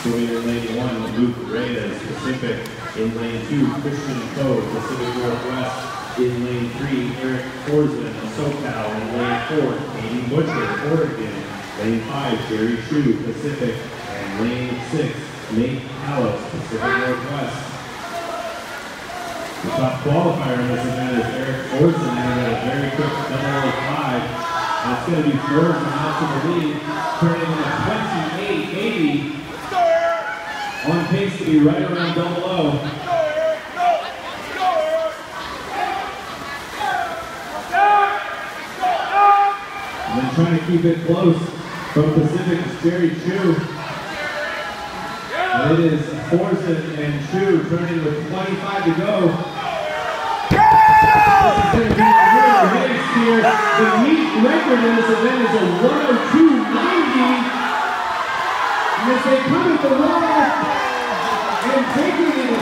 Moving in lane 1, Luke Reyes, Pacific. In lane 2, Christian Code, Pacific Northwest. In lane 3, Eric Forzen, SoCal. In lane 4, Katie Butcher, Oregon. Lane 5, Jerry Chu, Pacific. And lane 6, Nate Callis, Pacific Northwest. The top qualifier in this event is Eric Forzen, and a very quick 005. That's going to be Forzen out to the lead, turning in a 28.80. On pace to be right around 00. And then trying to keep it close from Pacific is Jerry Chu. And it is Forzen and Chu turning with 25 to go. This is going to be a real race here. The meet record in this event is a 102.90. And as they come at the wall and taking it